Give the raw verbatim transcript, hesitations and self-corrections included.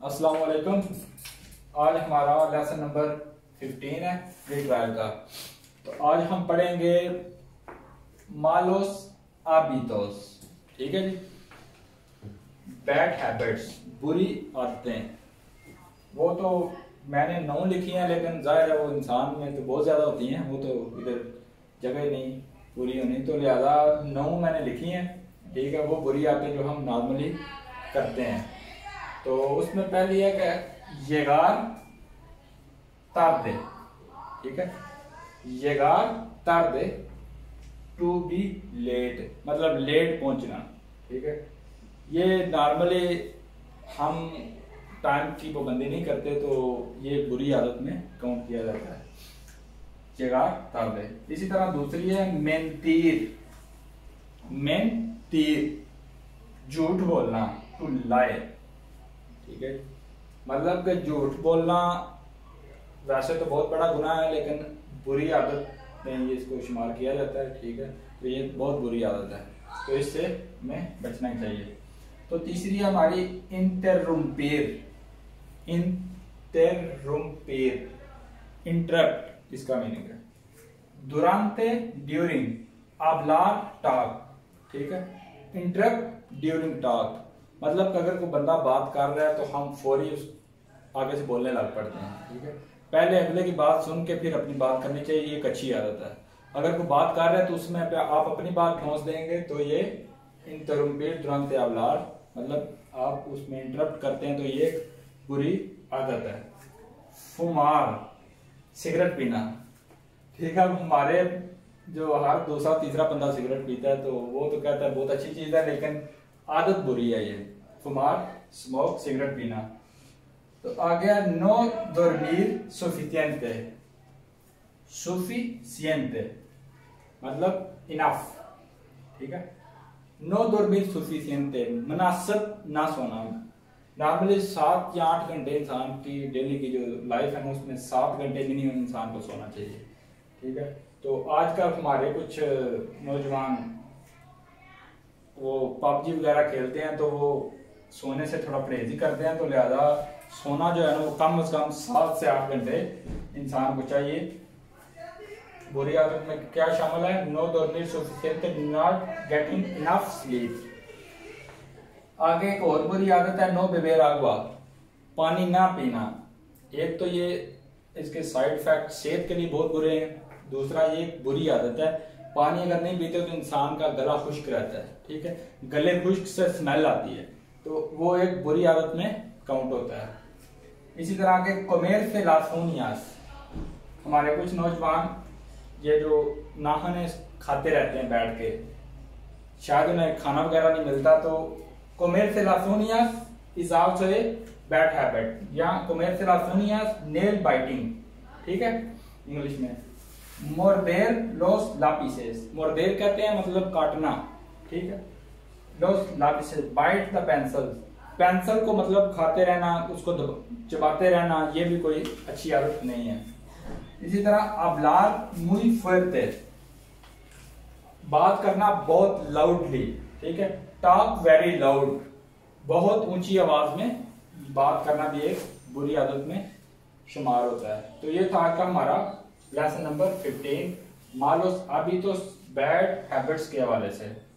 अस्सलाम वालेकुम। आज हमारा लेसन नंबर फिफ्टीन है फ्री ट्रायल का। तो आज हम पढ़ेंगे मालोस आबितोस। ठीक है जी। बैड हैबिट्स, बुरी आदतें। वो तो मैंने नौ लिखी हैं, लेकिन जाहिर है वो इंसान में तो बहुत ज़्यादा होती हैं, वो तो इधर जगह नहीं पूरी होनी, तो लिहाजा नौ मैंने लिखी हैं। ठीक है। वो बुरी आदतें जो हम नॉर्मली करते हैं। तो उसमें पहली है कि येगार तार दे। ठीक है। येगार तार दे, टू बी लेट, मतलब लेट पहुंचना। ठीक है। ये नॉर्मली हम टाइम की पाबंदी नहीं करते, तो ये बुरी आदत में काउंट किया जाता है। येगार तार दे। इसी तरह दूसरी है मेंतीर। मेंतीर, झूठ बोलना, टू लाई। ठीक है। मतलब कि झूठ बोलना वैसे तो बहुत बड़ा गुनाह है, लेकिन बुरी आदत में ये इसको शुमार किया जाता है। ठीक है। तो ये बहुत बुरी आदत है, तो इससे हमें बचना चाहिए। तो तीसरी है हमारी इंटररुम्पेर। इंटररुम्पेर, इंटरप्ट इसका मीनिंग है। दुरांते, ड्यूरिंग, आबलार, टॉक। ठीक है। इंटरप्ट ड्यूरिंग टॉक, मतलब अगर कोई बंदा बात कर रहा है तो हम फौरी उस आगे से बोलने लग पड़ते हैं। ठीक है। पहले अगले की बात सुन के फिर अपनी बात करनी चाहिए, ये एक अच्छी आदत है। अगर कोई बात कर रहा है तो उसमें आप अपनी बात ठोंस देंगे, तो ये इंटररुम्पेर दुरांते आबलार, मतलब आप उसमें इंटरप्ट करते हैं, तो ये एक बुरी आदत है। फुमार, सिगरेट पीना। ठीक है। हमारे जो हर दूसरा तीसरा बंदा सिगरेट पीता है, तो वो तो कहता है बहुत अच्छी चीज है, लेकिन आदत बुरी है ये। फुमार, स्मोक, सिगरेट पीना। तो आ गया नो dormir suficiente। सुफिशिएंटे मतलब इनफ। ठीक है। नो dormir suficiente, मुनासिब ना सोना। नॉर्मली सात या आठ घंटे इंसान की डेली की जो लाइफ है ना, उसमें सात घंटे मिनिमम इंसान को सोना चाहिए। ठीक है। तो आजकल हमारे कुछ नौजवान वो पबजी वगैरह खेलते हैं, तो वो सोने से थोड़ा परहेज ही करते हैं, तो लिहाजा सोना जो है ना वो कम से कम सात से आठ घंटे इंसान को चाहिए। बुरी आदत में क्या शामिल है? नो dormir suficiente, not getting enough sleep. आगे एक और बुरी आदत है नो beber agua, पानी ना पीना। एक तो ये इसके साइड इफेक्ट सेहत के लिए बहुत बुरे हैं, दूसरा ये बुरी आदत है। पानी अगर नहीं पीते तो इंसान का गला खुश्क रहता है। ठीक है। गले खुश्क से स्मेल आती है, तो वो एक बुरी आदत में काउंट होता है। इसी तरह के कोमेर से लासोनियास, हमारे कुछ नौजवान ये जो नाखून खाते रहते हैं बैठ के, शायद उन्हें खाना वगैरह नहीं मिलता, तो कोमेर से लासोनियास is also a bad habit, या कोमेर से लासोनियास नेल बाइटिंग। ठीक है। इंग्लिश में मोरदेर लोस लापिसेस, मोरदेर कहते हैं मतलब काटना। ठीक है। लोस लापिसेस, बाइट द पेंसिल, पेंसिल को मतलब खाते रहना, उसको चबाते रहना, ये भी कोई अच्छी आदत नहीं है। इसी तरह hablar muy fuerte, बात करना बहुत लाउडली। ठीक है। टॉक वेरी लाउड, बहुत ऊंची आवाज में बात करना भी एक बुरी आदत में शुमार होता है। तो ये था आज का हमारा लेसन नंबर फिफ्टीन, मालोस आबितोस बैड हैबिट्स के हवाले से।